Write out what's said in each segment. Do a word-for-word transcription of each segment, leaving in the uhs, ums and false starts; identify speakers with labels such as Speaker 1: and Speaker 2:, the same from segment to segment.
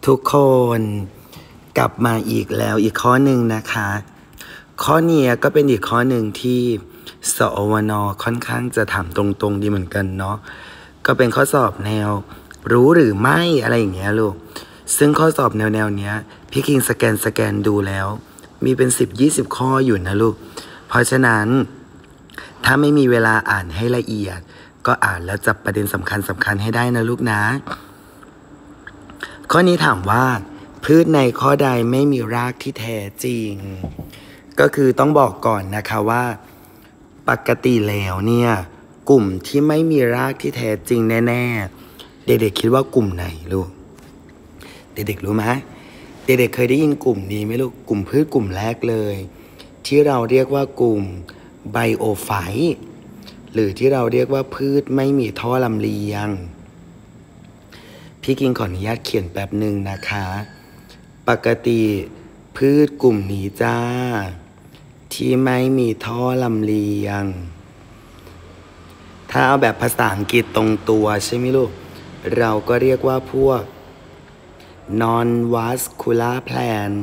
Speaker 1: ทุกคนกลับมาอีกแล้วอีกข้อหนึ่งนะคะข้อนี้ก็เป็นอีกข้อหนึ่งที่สอวนค่อนข้างจะถามตรงๆดีเหมือนกันเนาะก็เป็นข้อสอบแนวรู้หรือไม่อะไรอย่างเงี้ยลูกซึ่งข้อสอบแนวแนวเนี้ยพี่คิงสแกนสแกนดูแล้วมีเป็นสิบยี่สิบข้ออยู่นะลูกเพราะฉะนั้นถ้าไม่มีเวลาอ่านให้ละเอียดก็อ่านแล้วจับประเด็นสำคัญสำคัญให้ได้นะลูกนะข้อนี้ถามว่าพืชในข้อใดไม่มีรากที่แท้จริงก็คือต้องบอกก่อนนะคะว่าปกติแล้วเนี่ยกลุ่มที่ไม่มีรากที่แท้จริงแน่ๆเด็กๆคิดว่ากลุ่มไหนลูกเด็กๆรู้ไหมเด็กๆเคยได้ยินกลุ่มนี้ไหมลูกกลุ่มพืชกลุ่มแรกเลยที่เราเรียกว่ากลุ่มไบโอไฟต์หรือที่เราเรียกว่าพืชไม่มีท่อลำเลียงพี่กิงขออนุญาตเขียนแป๊บหนึ่งนะคะปกติพืชกลุ่มนี้จ้าที่ไม่มีท่อลำเลียงถ้าเอาแบบภาษาอังกฤษตรงตัวใช่ไหมลูกเราก็เรียกว่าพวก non vascular plant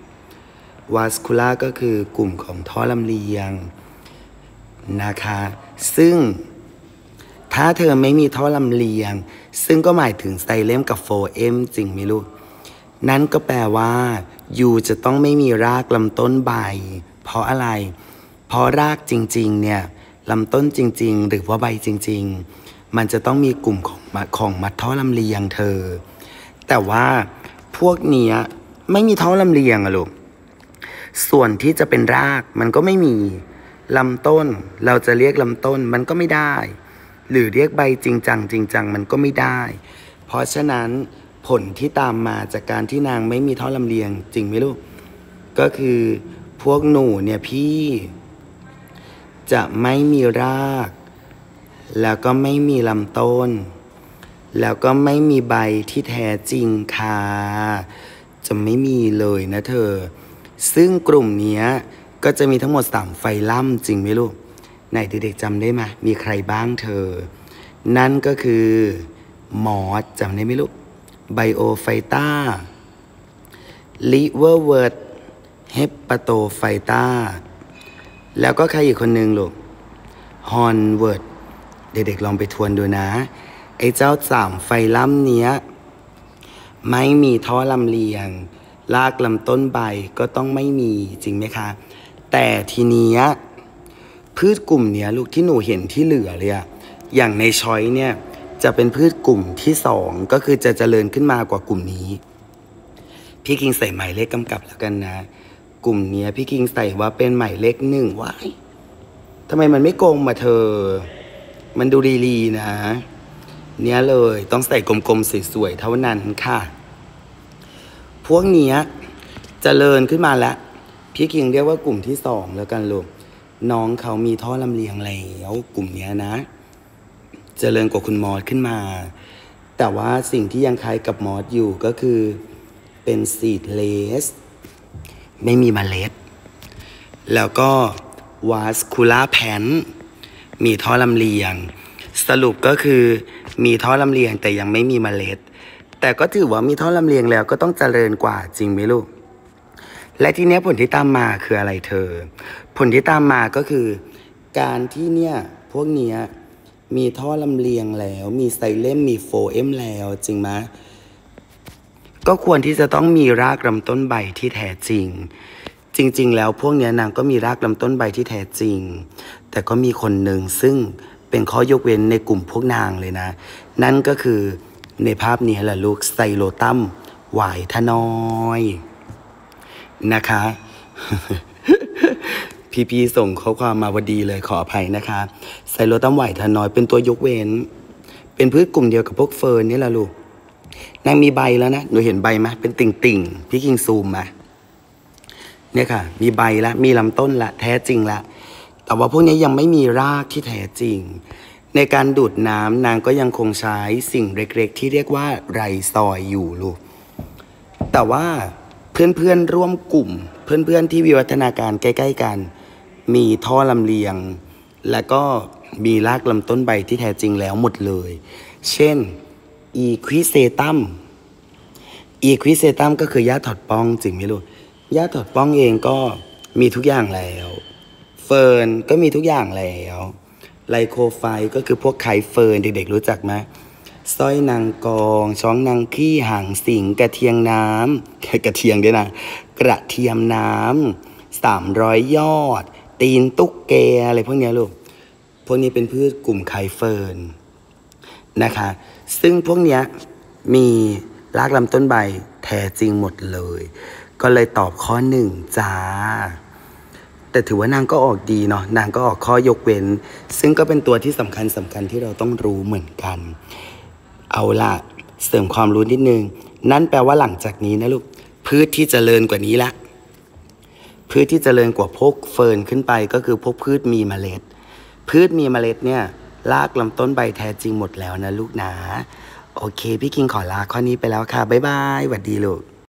Speaker 1: vascular ก็คือกลุ่มของท่อลำเลียงนะคะซึ่งถ้าเธอไม่มีท่อลำเลียงซึ่งก็หมายถึงไซเลมกับโฟเอมจริงไหมลูกนั่นก็แปลว่ายูจะต้องไม่มีรากลำต้นใบเพราะอะไรเพราะรากจริงๆเนี่ยลำต้นจริงๆหรือว่าใบจริงๆมันจะต้องมีกลุ่มของของมัดท่อลำเลียงเธอแต่ว่าพวกเนี้ยไม่มีท่อลำเลียงอะลูกส่วนที่จะเป็นรากมันก็ไม่มีลำต้นเราจะเรียกลำต้นมันก็ไม่ได้หรือเรียกใบจริงจังจริงจังมันก็ไม่ได้เพราะฉะนั้นผลที่ตามมาจากการที่นางไม่มีท่อลำเลียงจริงไหมลูกก็คือพวกหนูเนี่ยพี่จะไม่มีรากแล้วก็ไม่มีลำต้นแล้วก็ไม่มีใบที่แท้จริงค่ะจะไม่มีเลยนะเธอซึ่งกลุ่มนี้ก็จะมีทั้งหมดสามไฟลัมจริงไหมลูกไหนเด็กๆจำได้ไหมมีใครบ้างเธอนั่นก็คือมอสจำได้ไหมลูกไบโอไฟตาลิเวอร์เวิร์ดเฮปาโตไฟตาแล้วก็ใครอีกคนนึงลูกฮอนเวิร์ดเด็กๆลองไปทวนดูนะไอ้เจ้าสามไฟลัมเนี้ยไม่มีท่อลำเลียงรากลำต้นใบก็ต้องไม่มีจริงไหมคะแต่ทีเนี้ยพืชกลุ่มเนี้ยลูกที่หนูเห็นที่เหลือเลยอะอย่างในช้อยเนี่ยจะเป็นพืชกลุ่มที่สองก็คือจะเจริญขึ้นมากว่ากลุ่มนี้พี่คิงใส่หมายเลขกำกับแล้วกันนะกลุ่มเนี้ยพี่คิงใส่ว่าเป็นหมายเลขหนึ่งว้ายทำไมมันไม่โกงมาเธอมันดูดีๆนะเนี้ยเลยต้องใส่กลมๆสวยๆเท่านั้นค่ะพวกเนี้ยเจริญขึ้นมาแล้วพี่คิงเรียกว่ากลุ่มที่สองแล้วกันลูกน้องเขามีท่อลำเลียงแล้วกลุ่มเนี้ยนะเจริญกว่าคุณมอสขึ้นมาแต่ว่าสิ่งที่ยังคล้ายกับมอสอยู่ก็คือเป็นซีดเลสไม่มีเมล็ดแล้วก็วาสคูล่าแพนมีท่อลำเลียงสรุปก็คือมีท่อลำเลียงแต่ยังไม่มีเมล็ดแต่ก็ถือว่ามีท่อลำเลียงแล้วก็ต้องเจริญกว่าจริงไหมลูกและทีนี้ผลที่ตามมาคืออะไรเธอผลที่ตามมาก็คือการที่เนี่ยพวกเนี้ยมีท่อลำเลียงแล้วมีไซเลมมีโฟเอมแล้วจริงไหมก็ควรที่จะต้องมีรากลำต้นใบที่แท้จริงจริงๆแล้วพวกเนี้ยนางก็มีรากลำต้นใบที่แท้จริงแต่ก็มีคนหนึ่งซึ่งเป็นข้อยกเว้นในกลุ่มพวกนางเลยนะนั่นก็คือในภาพนี้แหละลูกไซโลตัมหวายทนอยนะคะ พี่ๆส่งข้อความมาพอดีเลยขออภัยนะคะไซโลตัมหวายทนอยเป็นตัวยกเว้นเป็นพืชกลุ่มเดียวกับพวกเฟิร์นนี่แหละลูกนางมีใบแล้วนะหนูเห็นใบไหมเป็นติ่งๆพี่คิงซูมมาเนี่ยค่ะมีใบแล้วมีลำต้นละแท้จริงละแต่ว่าพวกนี้ยังไม่มีรากที่แท้จริงในการดูดน้ำนางก็ยังคงใช้สิ่งเล็กๆที่เรียกว่าไรซอยอยู่ลูกแต่ว่าเพื่อนๆร่วมกลุ่มเพื่อนๆที่วิวัฒนาการใกล้ๆกันมีท่อลำเลียงและก็มีรากลำต้นใบที่แท้จริงแล้วหมดเลยเช่นอีควิเซตัมอีควิเซตัมก็คือหญ้าถอดป้องจริงไหมลูกหญ้าถอดป้องเองก็มีทุกอย่างแล้วเฟิร์นก็มีทุกอย่างแล้วไลโคไฟก็คือพวกไข่เฟิร์นเด็กๆรู้จักไหมสร้อยนางกองช้องนางขี้หางสิงกระเทียงน้ำกระเทียงด้วยนะกระเทียมน้ำสามร้อยยอดตีนตุ๊กแกอะไรพวกนี้ลูกพวกนี้เป็นพืชกลุ่มไข่เฟิร์นนะคะซึ่งพวกเนี้ยมีรากลำต้นใบแท้จริงหมดเลยก็เลยตอบข้อหนึ่งจ้าแต่ถือว่านางก็ออกดีเนาะนางก็ออกข้อยกเว้นซึ่งก็เป็นตัวที่สำคัญสำคัญที่เราต้องรู้เหมือนกันเอาล่ะเสริมความรู้นิดนึงนั่นแปลว่าหลังจากนี้นะลูกพืชที่เจริญกว่านี้ละพืชที่เจริญกว่าพวกเฟิร์นขึ้นไปก็คือพวกพืชมีเมล็ดพืชมีเมล็ดเนี่ยรากลำต้นใบแท้จริงหมดแล้วนะลูกนะโอเคพี่คิงขอลาข้อนี้ไปแล้วค่ะบ๊ายบายสวัสดีลูก